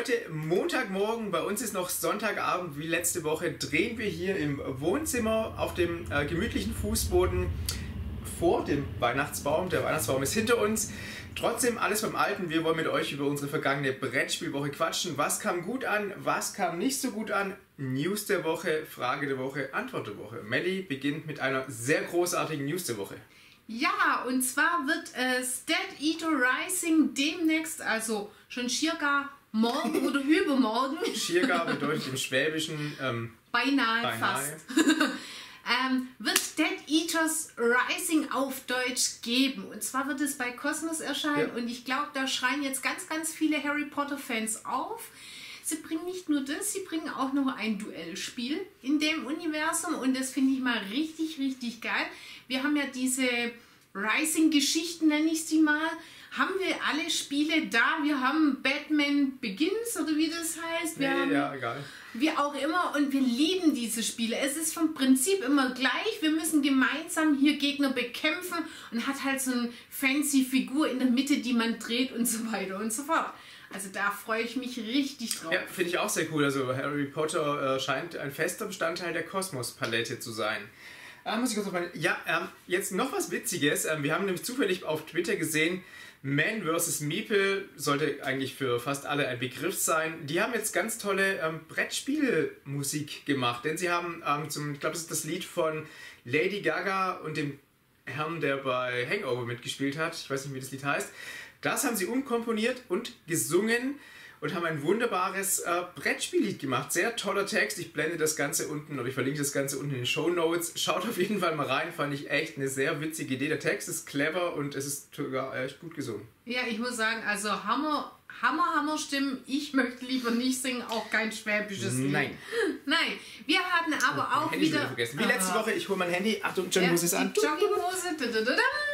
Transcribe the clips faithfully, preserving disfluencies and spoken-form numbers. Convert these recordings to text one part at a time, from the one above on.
heute Montagmorgen, bei uns ist noch Sonntagabend wie letzte Woche, drehen wir hier im Wohnzimmer auf dem äh, gemütlichen Fußboden vor dem Weihnachtsbaum. Der Weihnachtsbaum ist hinter uns. Trotzdem alles beim Alten. Wir wollen mit euch über unsere vergangene Brettspielwoche quatschen. Was kam gut an, was kam nicht so gut an? News der Woche, Frage der Woche, Antwort der Woche. Melli beginnt mit einer sehr großartigen News der Woche. Ja, und zwar wird äh, Dead Eater Rising demnächst, also schon circa morgen oder übermorgen. Circa bedeutet im Schwäbischen ähm, beinahe, beinahe fast. ähm, wird Dead Eaters Rising auf Deutsch geben. Und zwar wird es bei Kosmos erscheinen. Ja. Und ich glaube, da schreien jetzt ganz, ganz viele Harry Potter Fans auf. Sie bringen nicht nur das, sie bringen auch noch ein Duellspiel in dem Universum. Und das finde ich mal richtig, richtig geil. Wir haben ja diese Rising-Geschichten, nenne ich sie mal. Haben wir alle Spiele da? Wir haben Batman Begins oder wie das heißt. Wir nee, haben, ja, egal. Wie auch immer. Und wir lieben diese Spiele. Es ist vom Prinzip immer gleich. Wir müssen gemeinsam hier Gegner bekämpfen und hat halt so eine fancy Figur in der Mitte, die man dreht und so weiter und so fort. Also da freue ich mich richtig drauf. Ja, finde ich auch sehr cool. Also Harry Potter äh, scheint ein fester Bestandteil der Kosmos-Palette zu sein. Ah, muss ich kurz noch mal, ja, ähm, jetzt noch was Witziges. Ähm, wir haben nämlich zufällig auf Twitter gesehen, Man versus. Meeple sollte eigentlich für fast alle ein Begriff sein. Die haben jetzt ganz tolle ähm, Brettspielmusik gemacht, denn sie haben ähm, zum, ich glaube, das ist das Lied von Lady Gaga und dem Herrn, der bei Hangover mitgespielt hat. Ich weiß nicht, wie das Lied heißt. Das haben sie umkomponiert und gesungen und haben ein wunderbares äh, Brettspiellied gemacht. Sehr toller Text. Ich blende das Ganze unten oder ich verlinke das Ganze unten in den Shownotes. Schaut auf jeden Fall mal rein. Fand ich echt eine sehr witzige Idee. Der Text ist clever und es ist sogar echt gut gesungen. Ja, ich muss sagen, also Hammer, Hammer, Hammer Stimmen. Ich möchte lieber nicht singen, auch kein schwäbisches Lied. Nein. Nein. Wir hatten aber oh, auch Handy wieder... vergessen. Wie letzte Woche, ich hole mein Handy. Achtung, Jogginghose ist an. Jogginghose.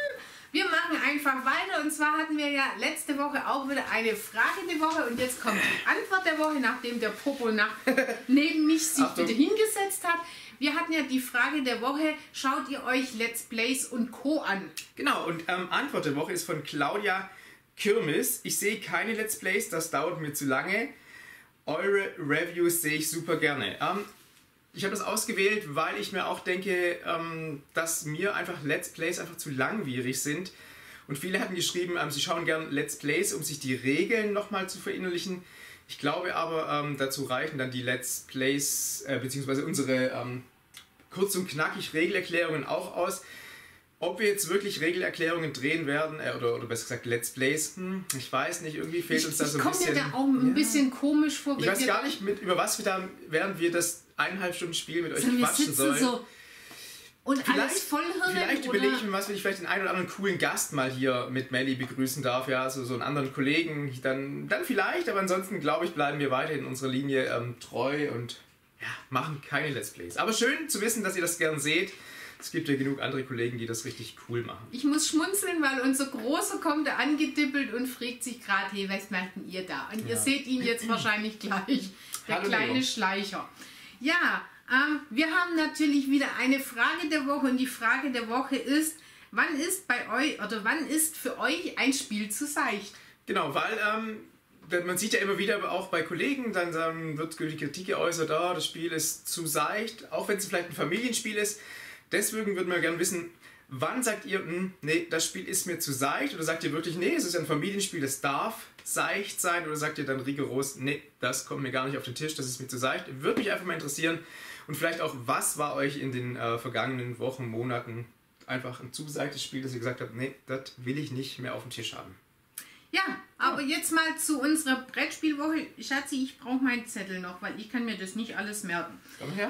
Wir machen einfach weiter und zwar hatten wir ja letzte Woche auch wieder eine Frage der Woche und jetzt kommt die Antwort der Woche, nachdem der Popo nach, neben mich sich Achtung. bitte hingesetzt hat. Wir hatten ja die Frage der Woche, schaut ihr euch Let's Plays und Co. an? Genau, und ähm, Antwort der Woche ist von Claudia Kirmes. Ich sehe keine Let's Plays, das dauert mir zu lange. Eure Reviews sehe ich super gerne. Ähm, Ich habe das ausgewählt, weil ich mir auch denke, ähm, dass mir einfach Let's Plays einfach zu langwierig sind. Und viele hatten geschrieben, ähm, sie schauen gern Let's Plays, um sich die Regeln nochmal zu verinnerlichen. Ich glaube aber, ähm, dazu reichen dann die Let's Plays, äh, beziehungsweise unsere ähm, kurz und knackig Regelerklärungen auch aus. Ob wir jetzt wirklich Regelerklärungen drehen werden, äh, oder, oder besser gesagt Let's Plays, hm, ich weiß nicht, irgendwie fehlt ich, uns da so ein ich bisschen... Ich komme mir da auch ein ja. bisschen komisch vor. Ich weiß gar nicht, mit, über was wir da, während wir das eineinhalb Stunden Spiel mit euch so, quatschen sollen. So und vielleicht, alles vollhirnig, vielleicht überlege ich mir was, wenn ich vielleicht den einen oder anderen coolen Gast mal hier mit Melli begrüßen darf, ja, so, so einen anderen Kollegen, dann, dann vielleicht, aber ansonsten glaube ich, bleiben wir weiterhin unserer Linie ähm, treu und ja, machen keine Let's Plays. Aber schön zu wissen, dass ihr das gern seht. Es gibt ja genug andere Kollegen, die das richtig cool machen. Ich muss schmunzeln, weil unser Großer kommt da angedippelt und fragt sich gerade, hey, was macht denn ihr da? Und ja. Ihr seht ihn jetzt wahrscheinlich gleich, der Hallo, kleine Leo. Schleicher. Ja, ähm, wir haben natürlich wieder eine Frage der Woche und die Frage der Woche ist, wann ist bei euch oder wann ist für euch ein Spiel zu seicht? Genau, weil ähm, man sieht ja immer wieder auch bei Kollegen, dann, dann wird die Kritik geäußert, oh, das Spiel ist zu seicht, auch wenn es vielleicht ein Familienspiel ist. Deswegen würden wir gerne wissen, wann sagt ihr, hm, nee, das Spiel ist mir zu seicht? Oder sagt ihr wirklich, nee, es ist ein Familienspiel, das darf seicht sein? Oder sagt ihr dann rigoros, nee, das kommt mir gar nicht auf den Tisch, das ist mir zu seicht? Würde mich einfach mal interessieren. Und vielleicht auch, was war euch in den äh, vergangenen Wochen, Monaten einfach ein zu seichtes Spiel, dass ihr gesagt habt, nee, das will ich nicht mehr auf dem Tisch haben? Ja, aber oh. jetzt mal zu unserer Brettspielwoche. Schatzi, ich brauche meinen Zettel noch, weil ich kann mir das nicht alles merken. Komm her.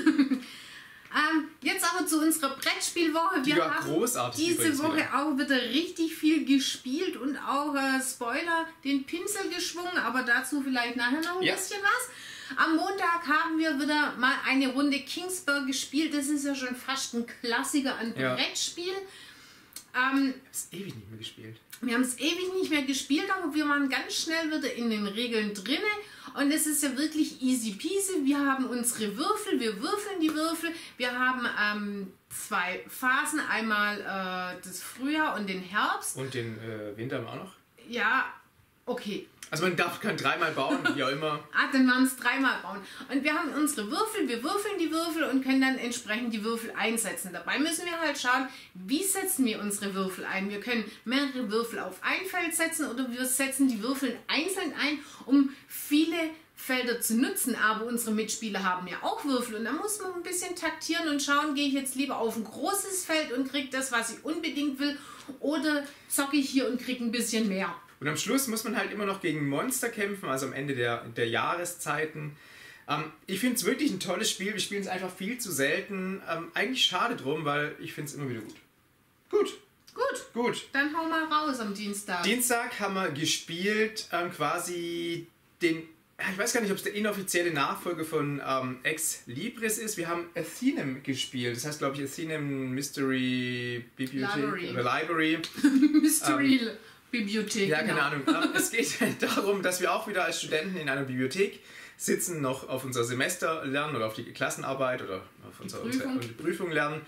Ähm, jetzt aber zu unserer Brettspielwoche. Die Wir war haben großartig diese Woche wieder. auch wieder richtig viel gespielt und auch, äh, Spoiler, den Pinsel geschwungen, aber dazu vielleicht nachher noch ein ja. bisschen was. Am Montag haben wir wieder mal eine Runde Kingsburg gespielt. Das ist ja schon fast ein Klassiker an ja. Brettspiel. Ähm, ich habe es ewig nicht mehr gespielt. Wir haben es ewig nicht mehr gespielt, aber wir waren ganz schnell wieder in den Regeln drinne. Und es ist ja wirklich easy peasy. Wir haben unsere Würfel, wir würfeln die Würfel. Wir haben ähm, zwei Phasen, einmal äh, das Frühjahr und den Herbst. Und den äh, Winter haben wir auch noch? Ja, Okay. Also man darf, kann dreimal bauen, wie auch immer. Ah, dann werden es dreimal bauen. Und wir haben unsere Würfel, wir würfeln die Würfel und können dann entsprechend die Würfel einsetzen. Dabei müssen wir halt schauen, wie setzen wir unsere Würfel ein. Wir können mehrere Würfel auf ein Feld setzen oder wir setzen die Würfel einzeln ein, um viele Felder zu nutzen. Aber unsere Mitspieler haben ja auch Würfel und da muss man ein bisschen taktieren und schauen, gehe ich jetzt lieber auf ein großes Feld und kriege das, was ich unbedingt will, oder zocke ich hier und kriege ein bisschen mehr. Und am Schluss muss man halt immer noch gegen Monster kämpfen, also am Ende der, der Jahreszeiten. Ähm, ich finde es wirklich ein tolles Spiel. Wir spielen es einfach viel zu selten. Ähm, eigentlich schade drum, weil ich finde es immer wieder gut. Gut. Gut. Gut. Dann hau mal raus am Dienstag. Dienstag haben wir gespielt ähm, quasi den, ich weiß gar nicht, ob es der inoffizielle Nachfolger von ähm, Ex Libris ist. Wir haben Athenem gespielt. Das heißt, glaube ich, Athenem Mystery Bibliothek Library. oder Library. Mystery ähm, Bibliothek. Ja, genau. keine Ahnung. Es geht darum, dass wir auch wieder als Studenten in einer Bibliothek sitzen, noch auf unser Semester lernen oder auf die Klassenarbeit oder auf unsere Prüfung, unsere Prüfung lernen.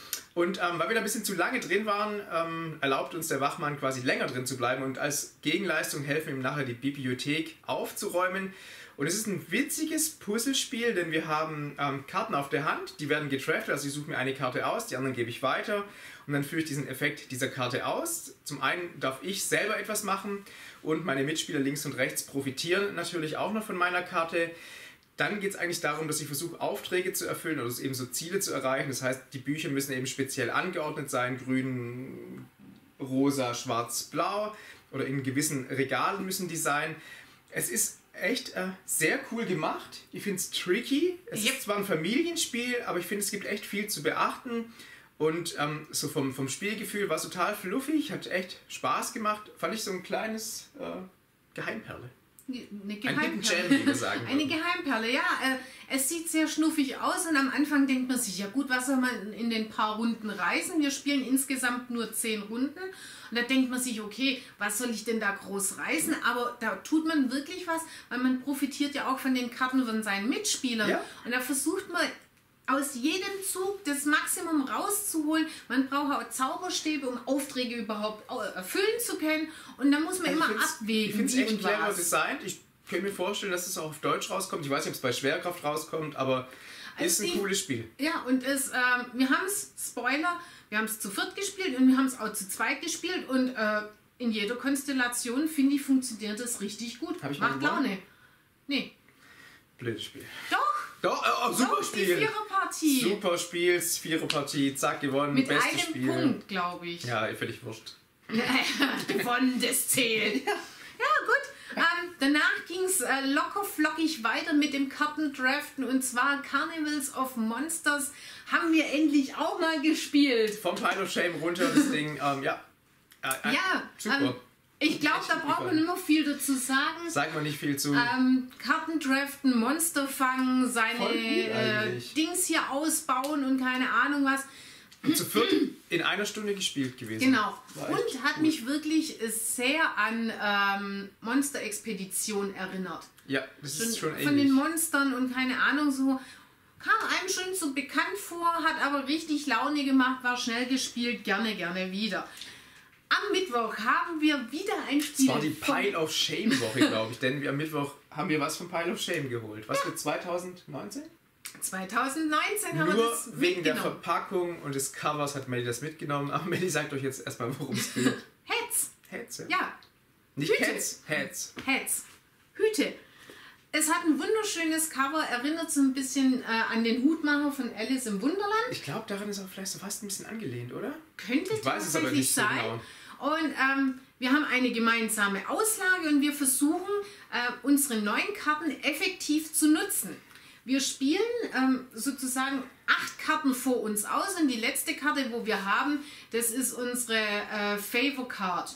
Und ähm, weil wir da ein bisschen zu lange drin waren, ähm, erlaubt uns der Wachmann quasi länger drin zu bleiben und als Gegenleistung helfen ihm nachher die Bibliothek aufzuräumen. Und es ist ein witziges Puzzlespiel, denn wir haben ähm, Karten auf der Hand, die werden gedraftet, also ich suche mir eine Karte aus, die anderen gebe ich weiter und dann führe ich diesen Effekt dieser Karte aus. Zum einen darf ich selber etwas machen und meine Mitspieler links und rechts profitieren natürlich auch noch von meiner Karte. Dann geht es eigentlich darum, dass ich versuche, Aufträge zu erfüllen oder eben so Ziele zu erreichen. Das heißt, die Bücher müssen eben speziell angeordnet sein, grün, rosa, schwarz, blau oder in gewissen Regalen müssen die sein. Es ist echt äh, sehr cool gemacht. Ich finde es tricky. Es Yep. ist zwar ein Familienspiel, aber ich finde, es gibt echt viel zu beachten. Und ähm, so vom, vom Spielgefühl war es total fluffig, hat echt Spaß gemacht. Fand ich so ein kleines äh, Geheimperle. Eine Ein Geheimperle. Hidden Gem, wie wir sagen Eine würden. Geheimperle, ja. Äh, es sieht sehr schnuffig aus und am Anfang denkt man sich, ja gut, was soll man in den paar Runden reißen? Wir spielen insgesamt nur zehn Runden und da denkt man sich, okay, was soll ich denn da groß reißen? Aber da tut man wirklich was, weil man profitiert ja auch von den Karten von seinen Mitspielern. Ja. Und da versucht man aus jedem Zug das Maximum rauszuholen. Man braucht auch Zauberstäbe, um Aufträge überhaupt erfüllen zu können. Und da muss man Also immer ich find's- abwägen. Ich finde es wie echt und clever was. designt. Ich kann mir vorstellen, dass es auch auf Deutsch rauskommt. Ich weiß nicht, ob es bei Schwerkraft rauskommt, aber ist Also ein die- cooles Spiel. Ja, und es, ähm, wir haben es, Spoiler, wir haben es zu viert gespielt und wir haben es auch zu zweit gespielt und äh, in jeder Konstellation, finde ich, funktioniert es richtig gut. Hab ich mal Macht gewonnen? Laune. Nee. Blödes Spiel. Doch, Doch, oh, super doch, die Spiel. Viererpartie. Super Spiel, Viererpartie, zack, gewonnen, Mit bestes einem Spiel. Punkt, glaube ich. Ja, völlig wurscht. Gewonnen, das zählt. Ja, gut. Ähm, danach ging es äh, locker flockig weiter mit dem Kartendraften und zwar Carnivals of Monsters haben wir endlich auch mal gespielt. Vom Pile of Shame runter, das Ding, ähm, ja. Äh, äh, Ja, super. ähm, ich glaube, Echt da braucht man gefallen. immer viel dazu sagen. Sagt man nicht viel zu. Ähm, Karten draften, Monster fangen, seine Voll gut äh, eigentlich. Dings hier ausbauen und keine Ahnung was. Und zu viert in einer Stunde gespielt gewesen. Genau. War echt Und hat cool. mich wirklich sehr an ähm, Monster Expedition erinnert. Ja, das ist schon Von den ähnlich. Monstern und keine Ahnung so. Kam einem schon so bekannt vor, hat aber richtig Laune gemacht, war schnell gespielt, gerne, gerne wieder. Am Mittwoch haben wir wieder ein Spiel. Das war die von- Pile of Shame Woche, glaube ich, denn wir am Mittwoch haben wir was von Pile of Shame geholt. Was für zwanzig neunzehn? zwanzig neunzehn haben wir Nur das wegen der mitgenommen. Verpackung und des Covers hat Melly das mitgenommen. Aber Melly sagt euch jetzt erstmal, worum es geht. Heads. Heads, ja. Ja, Nicht Hüte. Cats, Heads. Heads. Hüte. Es hat ein wunderschönes Cover, erinnert so ein bisschen äh, an den Hutmacher von Alice im Wunderland. Ich glaube, daran ist auch vielleicht so fast ein bisschen angelehnt, oder? Könnte Ich weiß es aber tatsächlich nicht so sein. genau. Und ähm, wir haben eine gemeinsame Auslage und wir versuchen, äh, unsere neuen Karten effektiv zu nutzen. Wir spielen ähm, sozusagen acht Karten vor uns aus und die letzte Karte, wo wir haben, das ist unsere äh, Favor Card.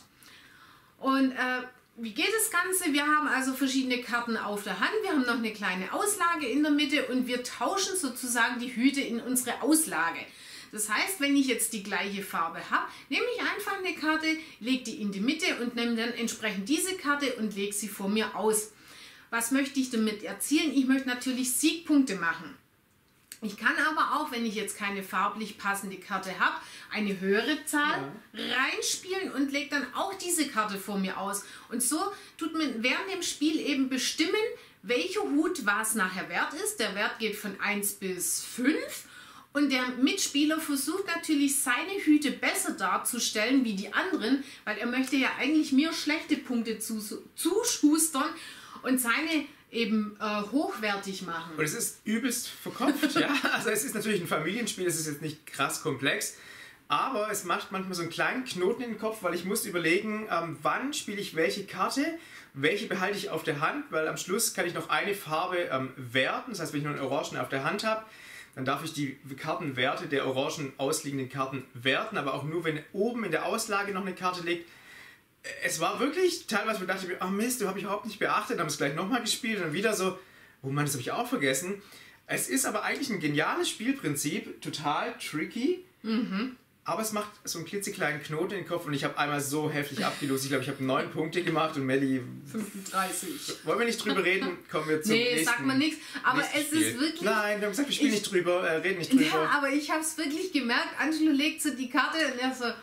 Und äh, wie geht das Ganze? Wir haben also verschiedene Karten auf der Hand, wir haben noch eine kleine Auslage in der Mitte und wir tauschen sozusagen die Hüte in unsere Auslage. Das heißt, wenn ich jetzt die gleiche Farbe habe, nehme ich einfach eine Karte, lege die in die Mitte und nehme dann entsprechend diese Karte und lege sie vor mir aus. Was möchte ich damit erzielen? Ich möchte natürlich Siegpunkte machen. Ich kann aber auch, wenn ich jetzt keine farblich passende Karte habe, eine höhere Zahl ja. reinspielen und lege dann auch diese Karte vor mir aus. Und so tut man während dem Spiel eben bestimmen, welcher Hut was nachher wert ist. Der Wert geht von eins bis fünf. Und der Mitspieler versucht natürlich, seine Hüte besser darzustellen wie die anderen, weil er möchte ja eigentlich mir schlechte Punkte zuschustern und seine eben äh, hochwertig machen. Und es ist übelst verkopft, ja. Also es ist natürlich ein Familienspiel, es ist jetzt nicht krass komplex, aber es macht manchmal so einen kleinen Knoten in den Kopf, weil ich muss überlegen, ähm, wann spiele ich welche Karte, welche behalte ich auf der Hand, weil am Schluss kann ich noch eine Farbe ähm, werten, das heißt, wenn ich nur einen Orangen auf der Hand habe, dann darf ich die Kartenwerte der orangen ausliegenden Karten werten, aber auch nur, wenn oben in der Auslage noch eine Karte liegt. Es war wirklich, teilweise dachte ich mir, ach Mist, du habe ich überhaupt nicht beachtet, haben es gleich nochmal gespielt und dann wieder so, oh Mann, das habe ich auch vergessen. Es ist aber eigentlich ein geniales Spielprinzip, total tricky, mhm. aber es macht so einen klitzekleinen Knoten in den Kopf und ich habe einmal so heftig abgelost. Ich glaube, ich habe neun Punkte gemacht und Melli fünfunddreißig. Wollen wir nicht drüber reden? Kommen wir zum nee, nächsten. Nee, sagt man nichts. Aber es Spiel. ist wirklich... Nein, wir haben gesagt, wir spielen ich, nicht drüber, äh, reden nicht drüber. Ja, aber ich habe es wirklich gemerkt. Angelo legt so die Karte und er so...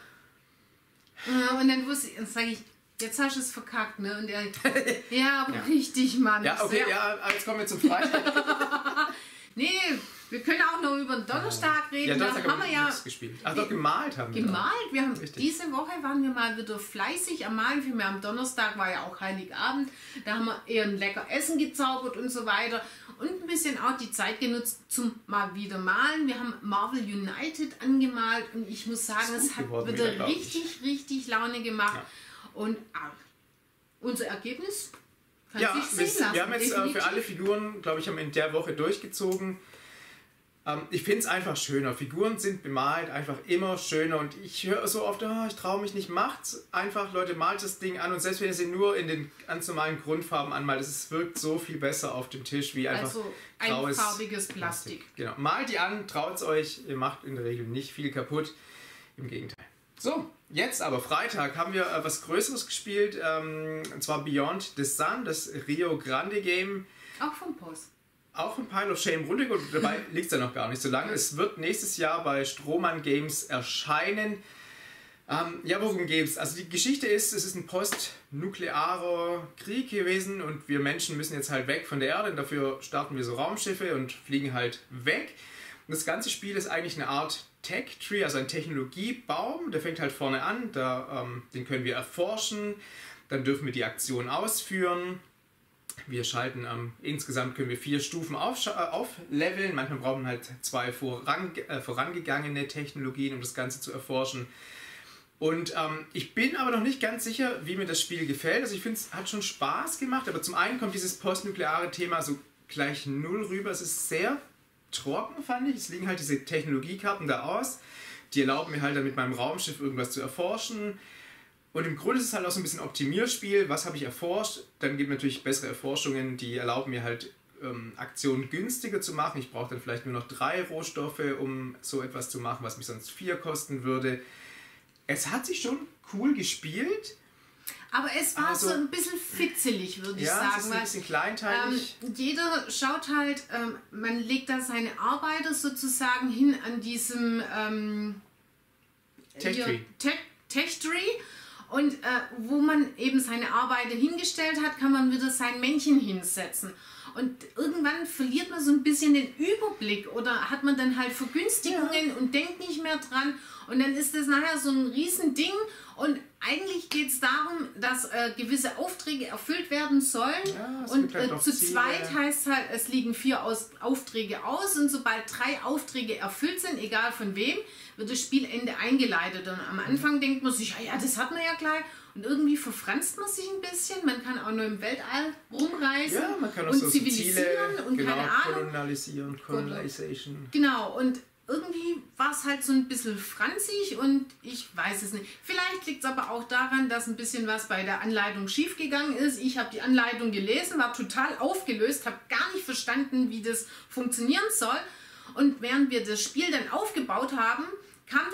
Und dann wusste ich, sage ich, jetzt hast du es verkackt, ne? Und er, ja, aber ja. richtig, Mann. Ja, okay, ja, jetzt kommen wir zum Freitag. nee, wir können auch noch über den Donnerstag reden. Ja, Donnerstag da haben wir ja gespielt. Ach doch, gemalt haben wir. Gemalt. Wir haben diese Woche waren wir mal wieder fleißig am Malen. Für mich am Donnerstag war ja auch Heiligabend. Da haben wir eher ein lecker Essen gezaubert und so weiter. Und ein bisschen auch die Zeit genutzt zum mal wieder malen. Wir haben Marvel United angemalt und ich muss sagen, es hat wieder, wieder richtig, richtig Laune gemacht. Ja. Und ah, unser Ergebnis kann ja, sich sehen lassen. Wir haben jetzt äh, für alle Figuren, glaube ich, haben wir in der Woche durchgezogen. Ähm, ich finde es einfach schöner. Figuren sind bemalt einfach immer schöner und ich höre so oft, oh, ich traue mich nicht, macht's einfach, Leute, malt das Ding an und selbst wenn ihr sie nur in den ganz normalen Grundfarben anmalt, es wirkt so viel besser auf dem Tisch wie einfach also graues einfarbiges Plastik. Plastik. Genau. Malt die an, traut's euch, ihr macht in der Regel nicht viel kaputt, im Gegenteil. So, jetzt aber Freitag haben wir äh, was Größeres gespielt, ähm, und zwar Beyond the Sun, das Rio Grande Game. Auch vom Post. Auch von Pile of Shame runtergeholt, dabei liegt es ja noch gar nicht so lange. Es wird nächstes Jahr bei Strohmann Games erscheinen. Ähm, ja, worum geht es? Also die Geschichte ist, es ist ein postnuklearer Krieg gewesen und wir Menschen müssen jetzt halt weg von der Erde und dafür starten wir so Raumschiffe und fliegen halt weg. Und das ganze Spiel ist eigentlich eine Art Tech-Tree, also ein Technologiebaum, der fängt halt vorne an, da, ähm, den können wir erforschen, dann dürfen wir die Aktion ausführen. Wir schalten, ähm, insgesamt können wir vier Stufen auf, äh, aufleveln, manchmal brauchen wir halt zwei voran, äh, vorangegangene Technologien, um das Ganze zu erforschen. Und ähm, ich bin aber noch nicht ganz sicher, wie mir das Spiel gefällt. Also ich finde, es hat schon Spaß gemacht, aber zum einen kommt dieses postnukleare Thema so gleich null rüber. Es ist sehr trocken, fand ich. Es liegen halt diese Technologiekarten da aus. Die erlauben mir halt dann mit meinem Raumschiff irgendwas zu erforschen. Und im Grunde ist es halt auch so ein bisschen Optimierspiel. Was habe ich erforscht? Dann gibt es natürlich bessere Erforschungen, die erlauben mir halt ähm, Aktionen günstiger zu machen. Ich brauche dann vielleicht nur noch drei Rohstoffe, um so etwas zu machen, was mich sonst vier kosten würde. Es hat sich schon cool gespielt. Aber es war also, so ein bisschen fitzelig, würde ich ja, sagen. Ja, es ist ein bisschen kleinteilig. Ähm, jeder schaut halt, ähm, man legt da seine Arbeiter sozusagen hin an diesem ähm, Tech-Tree. Tech-Tree. Und äh, wo man eben seine Arbeiter hingestellt hat, kann man wieder sein Männchen hinsetzen. Und irgendwann verliert man so ein bisschen den Überblick oder hat man dann halt Vergünstigungen ja. und denkt nicht mehr dran. Und dann ist das nachher so ein Riesending. Und eigentlich geht es darum, dass äh, gewisse Aufträge erfüllt werden sollen. Ja, und äh, zu Ziele. zweit heißt halt, es liegen vier aus Aufträge aus. Und sobald drei Aufträge erfüllt sind, egal von wem, wird das Spielende eingeleitet. Und am Anfang mhm. denkt man sich, ja, ja, das hat man ja gleich. Und irgendwie verfranst man sich ein bisschen. Man kann auch nur im Weltall rumreisen ja, man kann auch und so zivilisieren Ziele, und genau, keine Ahnung. Kolonialisieren, Colonization. Genau, und irgendwie war es halt so ein bisschen franzig und ich weiß es nicht. Vielleicht liegt es aber auch daran, dass ein bisschen was bei der Anleitung schiefgegangen ist. Ich habe die Anleitung gelesen, war total aufgelöst, habe gar nicht verstanden, wie das funktionieren soll. Und während wir das Spiel dann aufgebaut haben, kam da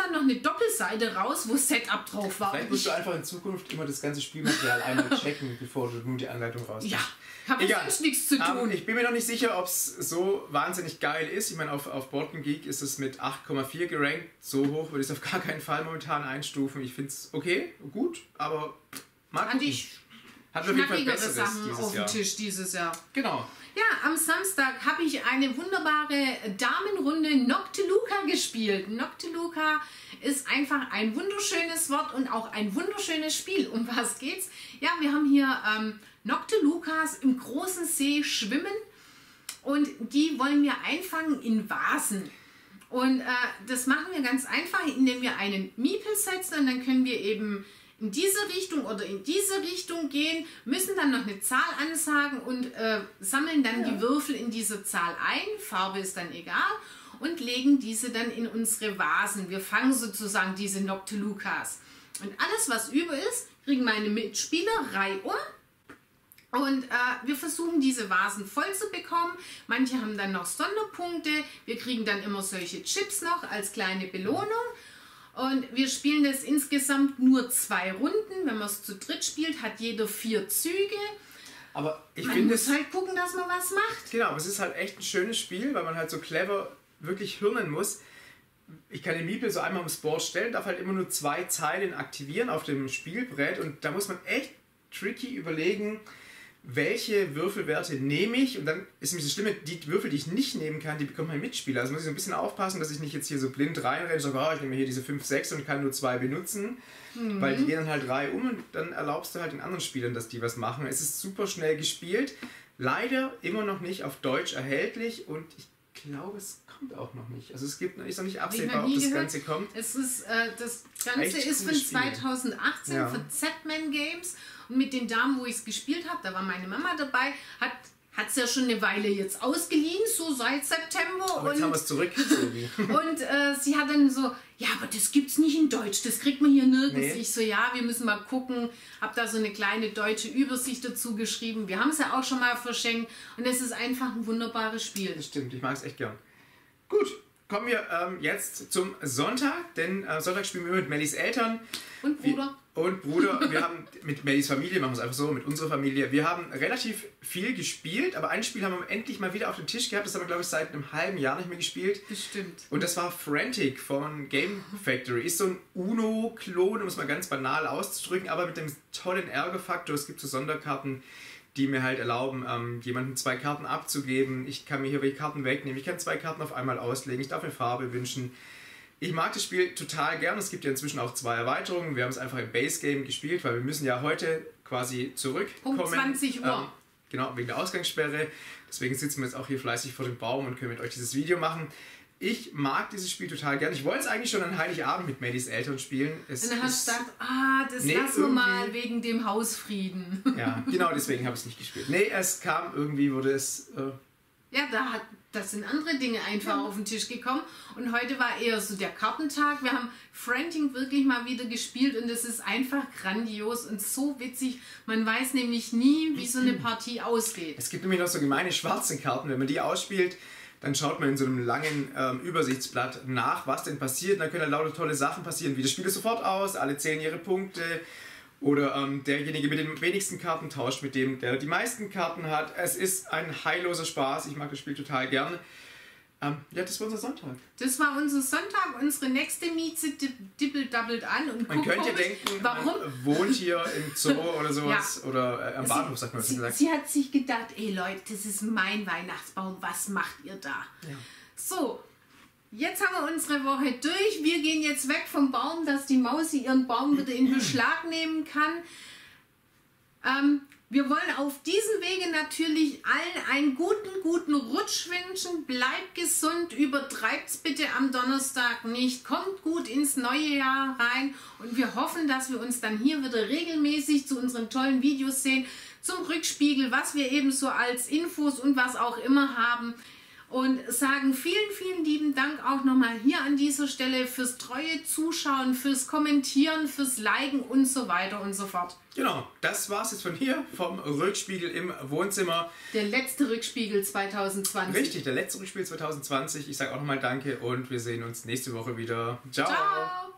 dann noch eine Doppelseite raus, wo Setup drauf war. Vielleicht musst du einfach in Zukunft immer das ganze Spielmaterial einmal checken, bevor du nun die Anleitung rausnimmst. Ja, habe ich sonst nichts zu tun. Um, ich bin mir noch nicht sicher, ob es so wahnsinnig geil ist. Ich meine, auf, auf Boardgame Geek ist es mit acht Komma vier gerankt. So hoch würde ich es auf gar keinen Fall momentan einstufen. Ich finde es okay, gut, aber mag Fand ich Hat auf jeden Fall knackigere Besseres Sachen dieses auf dem Jahr. Tisch dieses Jahr. Genau. Ja, am Samstag habe ich eine wunderbare Damenrunde Noctiluca gespielt. Noctiluca ist einfach ein wunderschönes Wort und auch ein wunderschönes Spiel. Um was geht's? Ja, wir haben hier ähm, Noctilucas im großen See schwimmen und die wollen wir einfangen in Vasen. Und äh, das machen wir ganz einfach, indem wir einen Miepel setzen und dann können wir eben in diese Richtung oder in diese Richtung gehen, müssen dann noch eine Zahl ansagen und äh, sammeln dann ja. die Würfel in diese Zahl ein, Farbe ist dann egal, und legen diese dann in unsere Vasen. Wir fangen sozusagen diese Noctilucas. Und alles, was über ist, kriegen meine Mitspieler reihum. Und äh, wir versuchen, diese Vasen voll zu bekommen. Manche haben dann noch Sonderpunkte. Wir kriegen dann immer solche Chips noch als kleine Belohnung. Und wir spielen das insgesamt nur zwei Runden. Wenn man es zu dritt spielt, hat jeder vier Züge. Aber ich man finde muss es halt gucken, dass man was macht. Genau, aber es ist halt echt ein schönes Spiel, weil man halt so clever wirklich hirnen muss. Ich kann den Miepel so einmal ums Board stellen, darf halt immer nur zwei Zeilen aktivieren auf dem Spielbrett. Und da muss man echt tricky überlegen, welche Würfelwerte nehme ich, und dann ist nämlich das Schlimme, die Würfel, die ich nicht nehmen kann, die bekommt mein Mitspieler. Also muss ich so ein bisschen aufpassen, dass ich nicht jetzt hier so blind reinrenne und sage, oh, ich nehme hier diese fünf, sechs und kann nur zwei benutzen, mhm. weil die gehen dann halt drei um und dann erlaubst du halt den anderen Spielern, dass die was machen. Es ist super schnell gespielt, leider immer noch nicht auf Deutsch erhältlich und ich glaube, es kommt auch noch nicht. Also es gibt, ist noch nicht absehbar, ob das gehört. Ganze kommt. Es ist, äh, das Ganze Echt ist von zweitausendachtzehn ja. von Z-Man Games. Und mit den Damen, wo ich es gespielt habe, da war meine Mama dabei, hat es ja schon eine Weile jetzt ausgeliehen, so seit September. Aber jetzt und, haben wir es zurückgezogen. Und äh, sie hat dann so, ja, aber das gibt's nicht in Deutsch, das kriegt man hier nirgends. Nee. Ich so, ja, wir müssen mal gucken. Hab da so eine kleine deutsche Übersicht dazu geschrieben. Wir haben es ja auch schon mal verschenkt und es ist einfach ein wunderbares Spiel. Das stimmt, ich mag es echt gern. Gut, kommen wir ähm, jetzt zum Sonntag, denn äh, Sonntag spielen wir mit Mellys Eltern. Und Bruder. Wir, und Bruder, wir haben mit Mellys Familie, machen wir es einfach so, mit unserer Familie, wir haben relativ viel gespielt, aber ein Spiel haben wir endlich mal wieder auf dem Tisch gehabt, das haben wir, glaube ich, seit einem halben Jahr nicht mehr gespielt. Bestimmt. Und das war Frantic von Game Factory. Ist so ein Uno-Klon, um es mal ganz banal auszudrücken, aber mit dem tollen Ärgerfaktor. Es gibt so Sonderkarten, die mir halt erlauben, ähm, jemandem zwei Karten abzugeben. Ich kann mir hier welche Karten wegnehmen. Ich kann zwei Karten auf einmal auslegen. Ich darf eine Farbe wünschen. Ich mag das Spiel total gern. Es gibt ja inzwischen auch zwei Erweiterungen. Wir haben es einfach im Base Game gespielt, weil wir müssen ja heute quasi zurückkommen. Um zwanzig Uhr. Ähm, genau, wegen der Ausgangssperre. Deswegen sitzen wir jetzt auch hier fleißig vor dem Baum und können mit euch dieses Video machen. Ich mag dieses Spiel total gern. Ich wollte es eigentlich schon an Heiligabend mit Mellys Eltern spielen. Es und dann hast du gedacht, ah, das nee, lassen wir mal wegen dem Hausfrieden. Ja, genau deswegen habe ich es nicht gespielt. Nee, es kam irgendwie, wurde es... Äh ja, da hat, das sind andere Dinge einfach ja. auf den Tisch gekommen. Und heute war eher so der Kartentag. Wir haben Frantic wirklich mal wieder gespielt und es ist einfach grandios und so witzig. Man weiß nämlich nie, wie so eine Partie ausgeht. Es gibt nämlich noch so gemeine schwarze Karten. Wenn man die ausspielt, dann schaut man in so einem langen ähm, Übersichtsblatt nach, was denn passiert. Und dann können dann lauter tolle Sachen passieren, wie das Spiel ist sofort aus, alle zählen ihre Punkte. Oder ähm, derjenige mit den wenigsten Karten tauscht mit dem, der die meisten Karten hat. Es ist ein heilloser Spaß. Ich mag das Spiel total gerne. Ähm, ja, das war unser Sonntag. Das war unser Sonntag. Unsere nächste Mieze dippelt-dabbelt an. Und man könnte ja denken, warum? Man wohnt hier im Zoo oder sowas. Ja. Oder äh, am Bahnhof, sagt man das sie, gesagt. Sie hat sich gedacht, ey Leute, das ist mein Weihnachtsbaum. Was macht ihr da? Ja. So. Jetzt haben wir unsere Woche durch. Wir gehen jetzt weg vom Baum, dass die Mausi ihren Baum wieder in Beschlag nehmen kann. Ähm, wir wollen auf diesem Wege natürlich allen einen guten, guten Rutsch wünschen. Bleibt gesund, übertreibt es bitte am Donnerstag nicht. Kommt gut ins neue Jahr rein und wir hoffen, dass wir uns dann hier wieder regelmäßig zu unseren tollen Videos sehen, zum Rückspiegel, was wir eben so als Infos und was auch immer haben. und sagen vielen, vielen lieben Dank auch nochmal hier an dieser Stelle fürs treue Zuschauen, fürs Kommentieren, fürs Liken und so weiter und so fort. Genau, das war's jetzt von hier, vom Rückspiegel im Wohnzimmer. Der letzte Rückspiegel zwanzig zwanzig. Richtig, der letzte Rückspiegel zwanzig zwanzig. Ich sage auch nochmal Danke und wir sehen uns nächste Woche wieder. Ciao! Ciao.